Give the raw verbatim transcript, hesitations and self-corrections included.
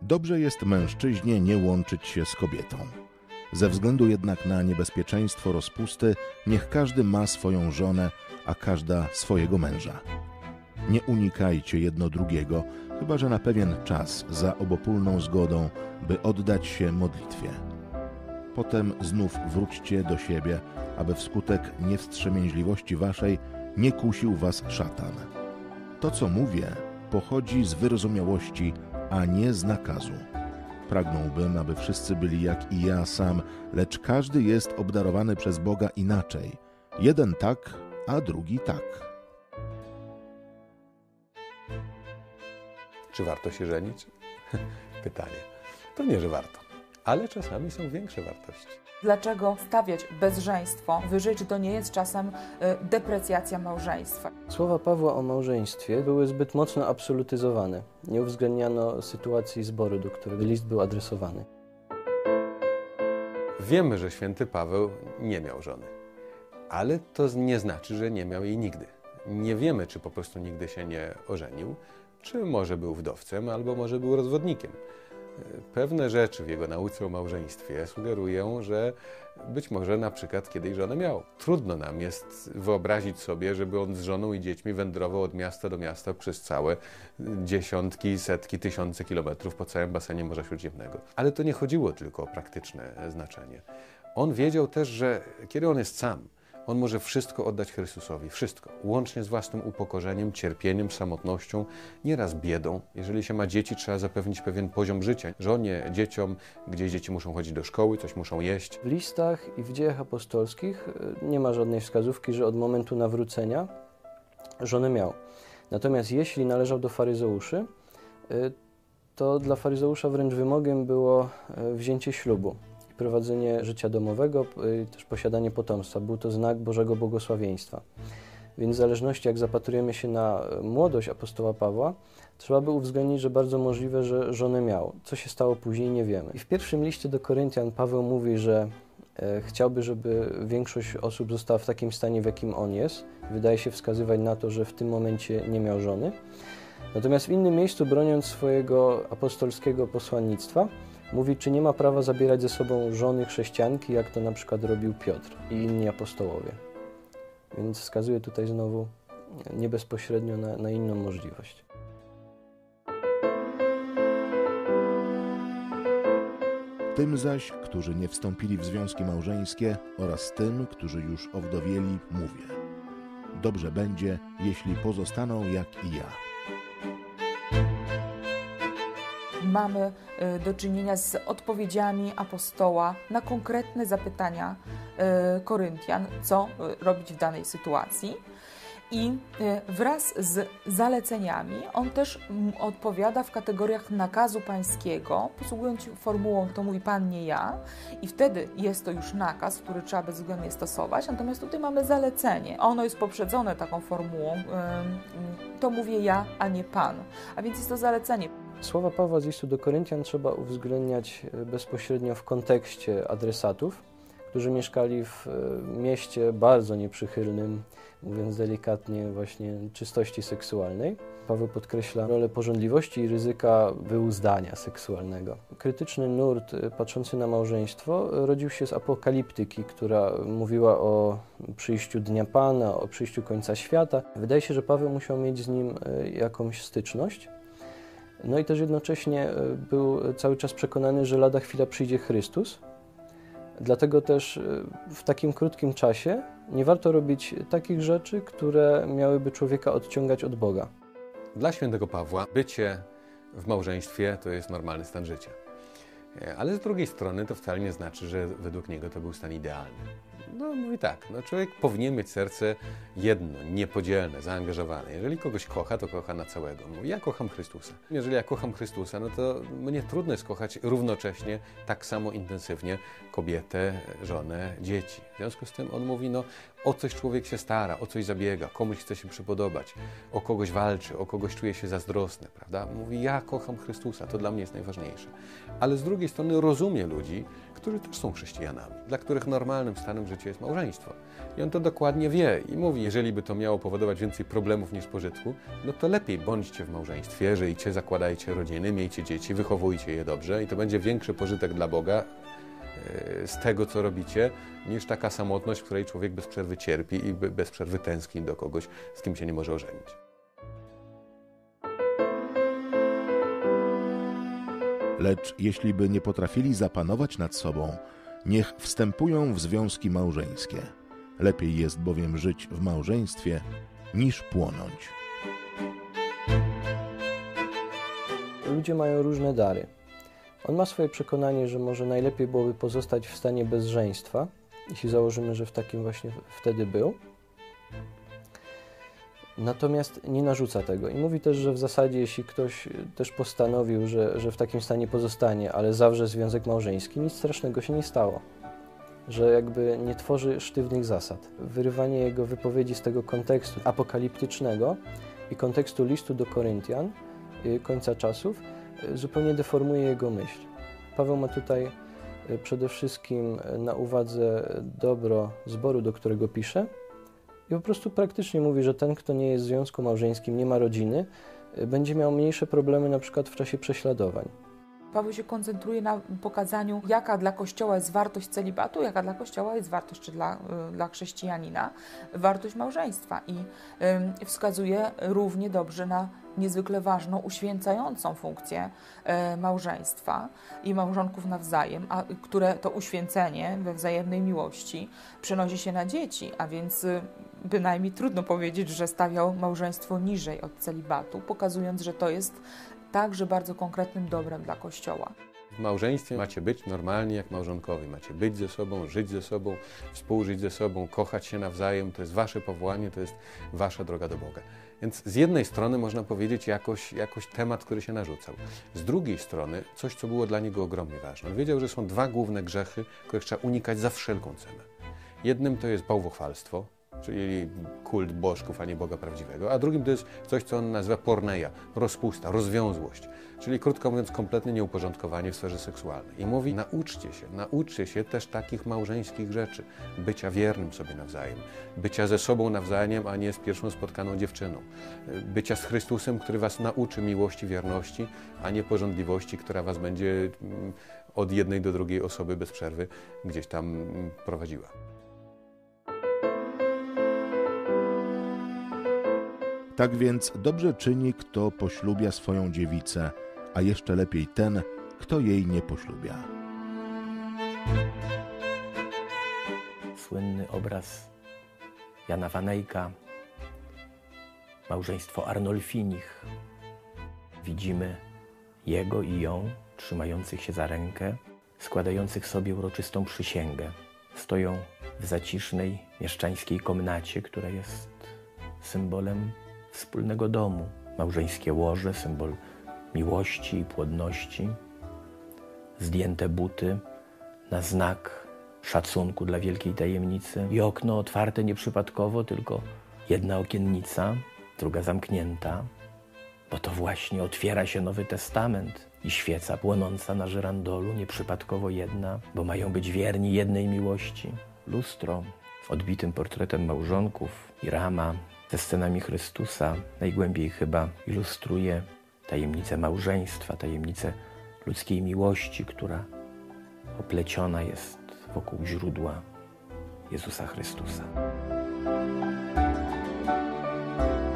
Dobrze jest mężczyźnie nie łączyć się z kobietą. Ze względu jednak na niebezpieczeństwo rozpusty, niech każdy ma swoją żonę, a każda swojego męża. Nie unikajcie jedno drugiego, chyba że na pewien czas za obopólną zgodą, by oddać się modlitwie. Potem znów wróćcie do siebie, aby wskutek niewstrzemięźliwości waszej nie kusił was szatan. To, co mówię, pochodzi z wyrozumiałości, a nie z nakazu. Pragnąłbym, aby wszyscy byli jak i ja sam, lecz każdy jest obdarowany przez Boga inaczej. Jeden tak, a drugi tak. Czy warto się żenić? Pytanie. Pewnie, że warto. Ale czasami są większe wartości. Dlaczego stawiać bezżeństwo wyżej? Czy to nie jest czasem deprecjacja małżeństwa? Słowa Pawła o małżeństwie były zbyt mocno absolutyzowane. Nie uwzględniano sytuacji zboru, do którego list był adresowany. Wiemy, że święty Paweł nie miał żony. Ale to nie znaczy, że nie miał jej nigdy. Nie wiemy, czy po prostu nigdy się nie ożenił, czy może był wdowcem, albo może był rozwodnikiem. Pewne rzeczy w jego nauce o małżeństwie sugerują, że być może na przykład kiedyś żonę miał. Trudno nam jest wyobrazić sobie, żeby on z żoną i dziećmi wędrował od miasta do miasta przez całe dziesiątki, setki, tysiące kilometrów po całym basenie Morza Śródziemnego. Ale to nie chodziło tylko o praktyczne znaczenie. On wiedział też, że kiedy on jest sam, on może wszystko oddać Chrystusowi, wszystko, łącznie z własnym upokorzeniem, cierpieniem, samotnością, nieraz biedą. Jeżeli się ma dzieci, trzeba zapewnić pewien poziom życia. Żonie, dzieciom, gdzieś dzieci muszą chodzić do szkoły, coś muszą jeść. W listach i w dziejach apostolskich nie ma żadnej wskazówki, że od momentu nawrócenia żonę miał. Natomiast jeśli należał do faryzeuszy, to dla faryzeusza wręcz wymogiem było wzięcie ślubu. Prowadzenie życia domowego, też posiadanie potomstwa. Był to znak Bożego błogosławieństwa. Więc w zależności jak zapatrujemy się na młodość apostoła Pawła, trzeba by uwzględnić, że bardzo możliwe, że żonę miał. Co się stało później, nie wiemy. I w pierwszym liście do Koryntian Paweł mówi, że e, chciałby, żeby większość osób została w takim stanie, w jakim on jest. Wydaje się wskazywać na to, że w tym momencie nie miał żony. Natomiast w innym miejscu, broniąc swojego apostolskiego posłannictwa, mówi, czy nie ma prawa zabierać ze sobą żony chrześcijanki, jak to na przykład robił Piotr i inni apostołowie. Więc wskazuje tutaj znowu nie bezpośrednio na, na inną możliwość. Tym zaś, którzy nie wstąpili w związki małżeńskie oraz tym, którzy już owdowieli, mówię: dobrze będzie, jeśli pozostaną jak i ja. Mamy do czynienia z odpowiedziami apostoła na konkretne zapytania Koryntian, co robić w danej sytuacji. I wraz z zaleceniami on też odpowiada w kategoriach nakazu pańskiego, posługując się formułą to mój Pan, nie ja. I wtedy jest to już nakaz, który trzeba bezwzględnie stosować. Natomiast tutaj mamy zalecenie. Ono jest poprzedzone taką formułą to mówię ja, a nie Pan. A więc jest to zalecenie. Słowa Pawła z listu do Koryntian trzeba uwzględniać bezpośrednio w kontekście adresatów, którzy mieszkali w mieście bardzo nieprzychylnym, mówiąc delikatnie, właśnie czystości seksualnej. Paweł podkreśla rolę pożądliwości i ryzyka wyuzdania seksualnego. Krytyczny nurt patrzący na małżeństwo rodził się z apokaliptyki, która mówiła o przyjściu Dnia Pana, o przyjściu końca świata. Wydaje się, że Paweł musiał mieć z nim jakąś styczność. No i też jednocześnie był cały czas przekonany, że lada chwila przyjdzie Chrystus. Dlatego też w takim krótkim czasie nie warto robić takich rzeczy, które miałyby człowieka odciągać od Boga. Dla świętego Pawła bycie w małżeństwie to jest normalny stan życia. Ale z drugiej strony to wcale nie znaczy, że według niego to był stan idealny. No mówi tak, no człowiek powinien mieć serce jedno, niepodzielne, zaangażowane. Jeżeli kogoś kocha, to kocha na całego. Mówi, ja kocham Chrystusa. Jeżeli ja kocham Chrystusa, no to mnie trudno jest kochać równocześnie, tak samo intensywnie kobietę, żonę, dzieci. W związku z tym on mówi, no O coś człowiek się stara, o coś zabiega, komuś chce się przypodobać, o kogoś walczy, o kogoś czuje się zazdrosny, prawda? Mówi, ja kocham Chrystusa, to dla mnie jest najważniejsze. Ale z drugiej strony rozumie ludzi, którzy też są chrześcijanami, dla których normalnym stanem życia jest małżeństwo. I on to dokładnie wie i mówi, jeżeli by to miało powodować więcej problemów niż pożytku, no to lepiej bądźcie w małżeństwie, żyjcie, zakładajcie rodziny, miejcie dzieci, wychowujcie je dobrze i to będzie większy pożytek dla Boga z tego, co robicie, niż taka samotność, w której człowiek bez przerwy cierpi i bez przerwy tęskni do kogoś, z kim się nie może ożenić. Lecz jeśli by nie potrafili zapanować nad sobą, niech wstępują w związki małżeńskie. Lepiej jest bowiem żyć w małżeństwie, niż płonąć. Ludzie mają różne dary. On ma swoje przekonanie, że może najlepiej byłoby pozostać w stanie bezżeństwa, jeśli założymy, że w takim właśnie wtedy był. Natomiast nie narzuca tego i mówi też, że w zasadzie jeśli ktoś też postanowił, że, że w takim stanie pozostanie, ale zawrze związek małżeński, nic strasznego się nie stało. Że jakby nie tworzy sztywnych zasad. Wyrywanie jego wypowiedzi z tego kontekstu apokaliptycznego i kontekstu listu do Koryntian, końca czasów, zupełnie deformuje jego myśl. Paweł ma tutaj przede wszystkim na uwadze dobro zboru, do którego pisze i po prostu praktycznie mówi, że ten, kto nie jest w związku małżeńskim, nie ma rodziny, będzie miał mniejsze problemy na przykład w czasie prześladowań. Paweł się koncentruje na pokazaniu, jaka dla Kościoła jest wartość celibatu, jaka dla Kościoła jest wartość, czy dla, dla chrześcijanina, wartość małżeństwa i y, wskazuje równie dobrze na niezwykle ważną, uświęcającą funkcję y, małżeństwa i małżonków nawzajem, a, które to uświęcenie we wzajemnej miłości przenosi się na dzieci, a więc y, bynajmniej trudno powiedzieć, że stawiał małżeństwo niżej od celibatu, pokazując, że to jest także bardzo konkretnym dobrem dla Kościoła. W małżeństwie macie być normalnie jak małżonkowie. Macie być ze sobą, żyć ze sobą, współżyć ze sobą, kochać się nawzajem. To jest wasze powołanie, to jest wasza droga do Boga. Więc z jednej strony można powiedzieć jakoś, jakoś temat, który się narzucał. Z drugiej strony coś, co było dla niego ogromnie ważne. On wiedział, że są dwa główne grzechy, których trzeba unikać za wszelką cenę. Jednym to jest bałwochwalstwo, czyli kult bożków, a nie Boga prawdziwego, a drugim to jest coś, co on nazywa porneia, rozpusta, rozwiązłość, czyli krótko mówiąc kompletne nieuporządkowanie w sferze seksualnej. I mówi, nauczcie się, nauczcie się też takich małżeńskich rzeczy, bycia wiernym sobie nawzajem, bycia ze sobą nawzajem, a nie z pierwszą spotkaną dziewczyną, bycia z Chrystusem, który was nauczy miłości, wierności, a nie pożądliwości, która was będzie od jednej do drugiej osoby bez przerwy gdzieś tam prowadziła. Tak więc dobrze czyni, kto poślubia swoją dziewicę, a jeszcze lepiej ten, kto jej nie poślubia. Słynny obraz Jana Wanejka, małżeństwo Arnolfinich. Widzimy jego i ją trzymających się za rękę, składających sobie uroczystą przysięgę. Stoją w zacisznej, mieszczańskiej komnacie, która jest symbolem wspólnego domu. Małżeńskie łoże, symbol miłości i płodności. Zdjęte buty na znak szacunku dla wielkiej tajemnicy. I okno otwarte nieprzypadkowo, tylko jedna okiennica, druga zamknięta, bo to właśnie otwiera się Nowy Testament i świeca płonąca na żyrandolu, nieprzypadkowo jedna, bo mają być wierni jednej miłości. Lustro z odbitym portretem małżonków i rama ze scenami Chrystusa najgłębiej chyba ilustruje tajemnicę małżeństwa, tajemnicę ludzkiej miłości, która opleciona jest wokół źródła Jezusa Chrystusa.